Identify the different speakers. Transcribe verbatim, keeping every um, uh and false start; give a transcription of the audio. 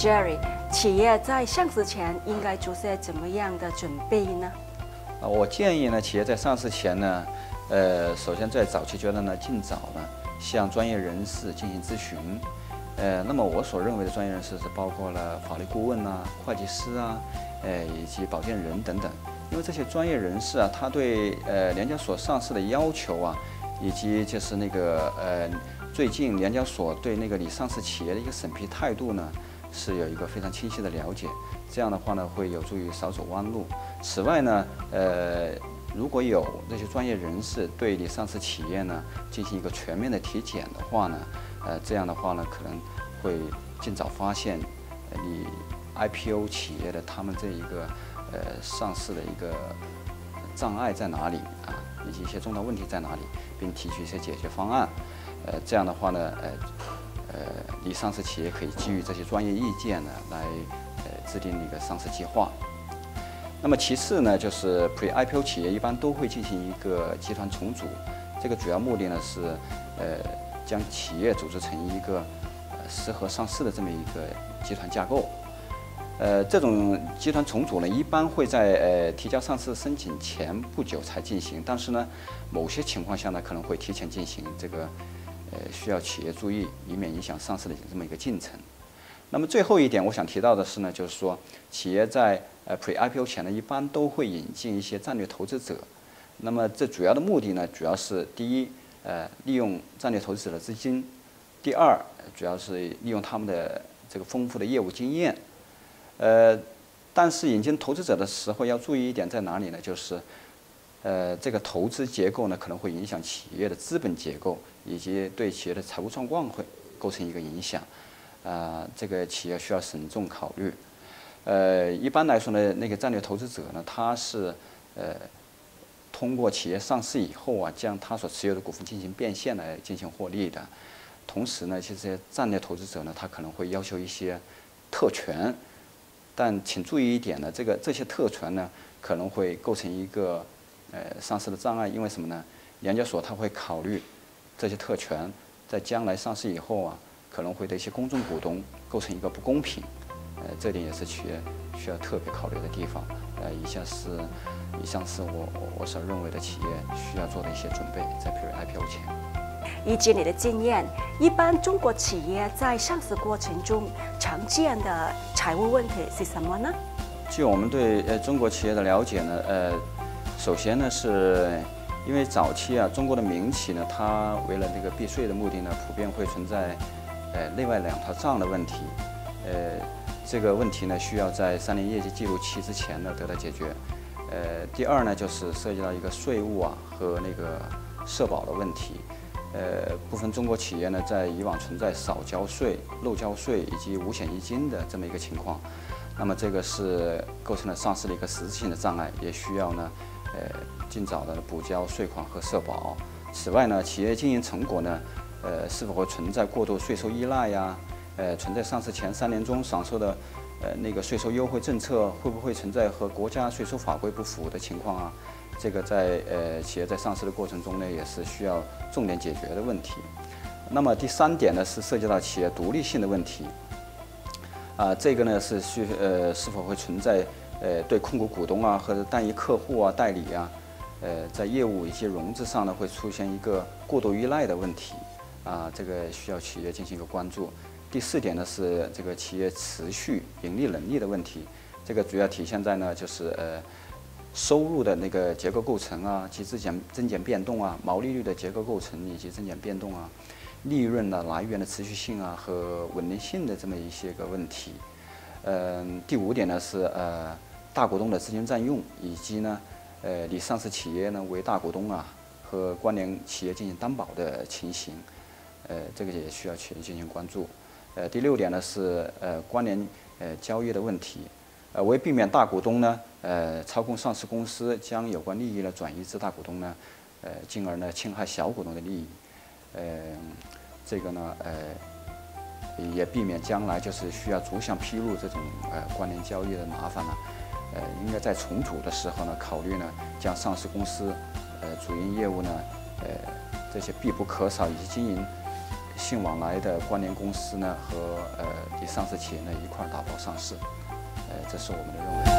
Speaker 1: Jerry， 企业在上市前应该做些怎么样的准备呢？
Speaker 2: 啊，我建议呢，企业在上市前呢，呃，首先在早期阶段呢，尽早呢向专业人士进行咨询。呃，那么我所认为的专业人士是包括了法律顾问啊、会计师啊，呃，以及保荐人等等。因为这些专业人士啊，他对呃联交所上市的要求啊，以及就是那个呃最近联交所对那个拟上市企业的一个审批态度呢，是有一个非常清晰的了解。这样的话呢，会有助于少走弯路。此外呢，呃，如果有这些专业人士对拟上市企业呢进行一个全面的体检的话呢，呃，这样的话呢，可能会尽早发现呃你 I P O 企业的他们这一个呃上市的一个障碍在哪里啊，以及一些重大问题在哪里，并提出一些解决方案。呃，这样的话呢，呃呃，拟上市企业可以基于这些专业意见呢来呃制定一个上市计划。那么其次呢，就是 Pre-I P O 企业一般都会进行一个集团重组，这个主要目的呢是呃将企业组织成一个呃适合上市的这么一个集团架构。呃，这种集团重组呢，一般会在呃提交上市申请前不久才进行，但是呢，某些情况下呢可能会提前进行，这个呃需要企业注意，以免影响上市的这么一个进程。那么最后一点，我想提到的是呢，就是说企业在呃 Pre-I P O 前呢，一般都会引进一些战略投资者。那么这主要的目的呢，主要是第一，呃，利用战略投资者的资金；第二，主要是利用他们的这个丰富的业务经验。呃，但是引进投资者的时候要注意一点在哪里呢？就是，呃，这个投资结构呢可能会影响企业的资本结构，以及对企业的财务状况会构成一个影响。啊、呃，这个企业需要慎重考虑。呃，一般来说呢，那个战略投资者呢，他是呃通过企业上市以后啊，将他所持有的股份进行变现来进行获利的。同时呢，其实战略投资者呢，他可能会要求一些特权。但请注意一点呢，这个这些特权呢可能会构成一个呃上市的障碍，因为什么呢？联交所它会考虑这些特权在将来上市以后啊，可能会对一些公众股东构成一个不公平，呃，这点也是企业需要特别考虑的地方。呃，以下是以上是我我我所认为的企业需要做的一些准备，在 Pre-I P O 前。
Speaker 1: 依据你的经验，一般中国企业在上市过程中常见的财务问题是什么呢？
Speaker 2: 据我们对呃中国企业的了解呢，呃，首先呢是因为早期啊，中国的民企呢，它为了这个避税的目的呢，普遍会存在呃内外两条账的问题，呃，这个问题呢需要在三年业绩记录期之前呢得到解决。呃，第二呢就是涉及到一个税务啊和那个社保的问题。呃，部分中国企业呢，在以往存在少交税、漏交税以及五险一金的这么一个情况，那么这个是构成了上市的一个实质性的障碍，也需要呢，呃，尽早的补交税款和社保。此外呢，企业经营成果呢，呃，是否会存在过度税收依赖呀？呃，存在上市前三年中享受的，呃，那个税收优惠政策会不会存在和国家税收法规不符的情况啊？这个在呃企业在上市的过程中呢，也是需要重点解决的问题。那么第三点呢，是涉及到企业独立性的问题。啊、呃，这个呢是需呃是否会存在呃对控股股东啊或者单一客户啊、代理啊，呃在业务以及融资上呢会出现一个过度依赖的问题。啊、呃，这个需要企业进行一个关注。第四点呢是这个企业持续盈利能力的问题。这个主要体现在呢就是呃。收入的那个结构构成啊，及增减增减变动啊，毛利率的结构构成以及增减变动啊，利润的来源的持续性啊和稳定性的这么一些个问题。嗯、呃，第五点呢是呃大股东的资金占用，以及呢呃拟上市企业呢为大股东啊和关联企业进行担保的情形，呃这个也需要企业进行关注。呃第六点呢是呃关联呃交易的问题。呃，为避免大股东呢，呃，操控上市公司将有关利益呢转移至大股东呢，呃，进而呢侵害小股东的利益，呃，这个呢，呃，也避免将来就是需要逐项披露这种呃关联交易的麻烦呢，呃，应该在重组的时候呢，考虑呢将上市公司呃主营业务呢，呃这些必不可少以及经营信往来的关联公司呢和呃以上市企业呢一块儿打包上市，呃，这是我们的认为。